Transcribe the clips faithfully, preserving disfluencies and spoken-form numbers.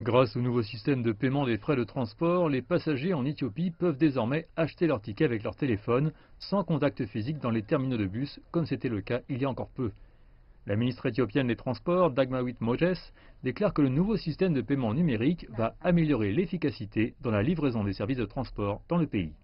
Grâce au nouveau système de paiement des frais de transport, les passagers en Éthiopie peuvent désormais acheter leur ticket avec leur téléphone, sans contact physique dans les terminaux de bus, comme c'était le cas il y a encore peu. La ministre éthiopienne des Transports, Dagmawit Mojes, déclare que le nouveau système de paiement numérique va améliorer l'efficacité dans la livraison des services de transport dans le pays.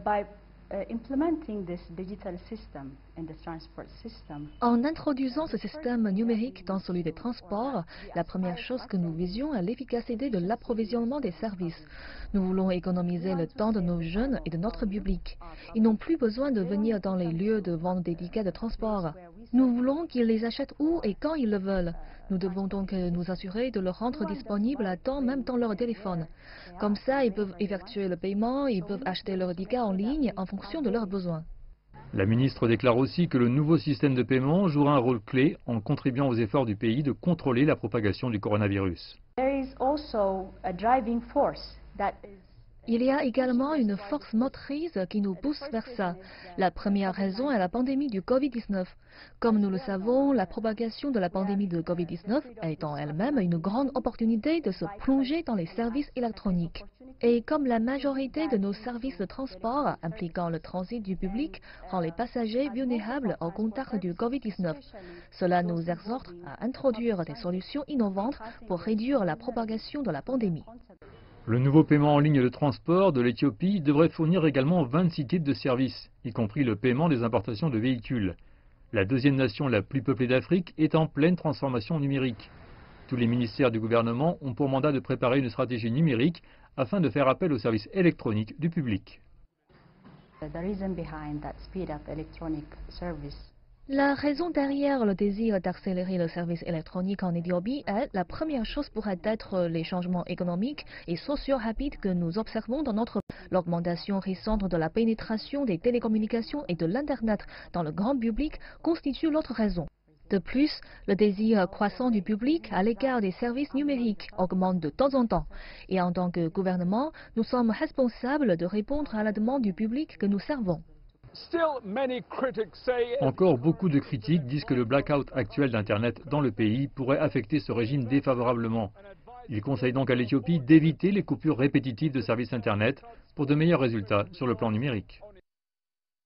En introduisant ce système numérique dans celui des transports, la première chose que nous visions est l'efficacité de l'approvisionnement des services. Nous voulons économiser le temps de nos jeunes et de notre public. Ils n'ont plus besoin de venir dans les lieux de vente des tickets de transport. Nous voulons qu'ils les achètent où et quand ils le veulent. Nous devons donc nous assurer de le rendre disponible à temps, même dans leur téléphone. Comme ça, ils peuvent effectuer le paiement, ils peuvent acheter leur ticket en ligne en fonction de leurs besoins. La ministre déclare aussi que le nouveau système de paiement jouera un rôle clé en contribuant aux efforts du pays de contrôler la propagation du coronavirus. Il y a également une force motrice qui nous pousse vers ça. La première raison est la pandémie du Covid dix-neuf. Comme nous le savons, la propagation de la pandémie de Covid dix-neuf est en elle-même une grande opportunité de se plonger dans les services électroniques. Et comme la majorité de nos services de transport impliquant le transit du public rend les passagers vulnérables au contact du Covid dix-neuf, cela nous exhorte à introduire des solutions innovantes pour réduire la propagation de la pandémie. Le nouveau paiement en ligne de transport de l'Éthiopie devrait fournir également vingt-six types de services, y compris le paiement des importations de véhicules. La deuxième nation la plus peuplée d'Afrique est en pleine transformation numérique. Tous les ministères du gouvernement ont pour mandat de préparer une stratégie numérique afin de faire appel aux services électroniques du public. La raison derrière le désir d'accélérer le service électronique en Éthiopie est la première chose pourrait être les changements économiques et sociaux rapides que nous observons dans notre pays. L'augmentation récente de la pénétration des télécommunications et de l'Internet dans le grand public constitue l'autre raison. De plus, le désir croissant du public à l'égard des services numériques augmente de temps en temps. Et en tant que gouvernement, nous sommes responsables de répondre à la demande du public que nous servons. Encore beaucoup de critiques disent que le blackout actuel d'Internet dans le pays pourrait affecter ce régime défavorablement. Ils conseillent donc à l'Éthiopie d'éviter les coupures répétitives de services Internet pour de meilleurs résultats sur le plan numérique.